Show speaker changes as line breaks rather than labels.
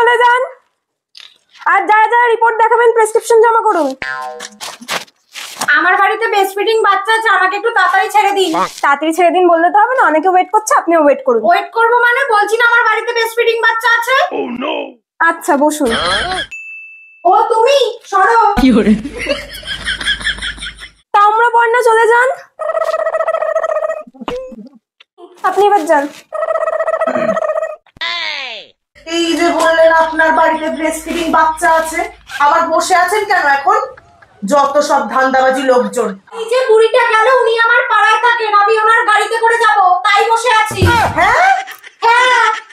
চলে যান। আর যারা যারা রিপোর্ট দেখাবেন প্রেসক্রিপশন জমা করুন।
আমার বাড়িতে বেস্ট ফিডিং বাচ্চা আছে, আমাকে একটু তাড়াতাড়ি ছেড়ে দিন।
তাড়াতাড়ি ছেড়ে দিন বললে তো হবে না, অনেকে ওয়েট করছে, আপনিও ওয়েট করুন।
ওয়েট করব মানে? বলছি না আমার বাড়িতে বেস্ট ফিডিং বাচ্চা আছে।
আচ্ছা বসুন।
ও তুমি সরো।
কি করে তাম্রপর্ণা চলে যান। আপনি এবার যান।
এই যে বললেন আপনার বাড়িতে ব্রেস্ট ফিডিং বাচ্চা আছে, আবার বসে আছেন কেন এখন? যত সব ধান্দাবাজি লোকজন।
এই যে বুড়িটা গেল, উনি আমার পাড়ায় থাকেন, আমি ওনার গাড়িতে করে যাব, তাই বসে আছি।
হ্যাঁ
হ্যাঁ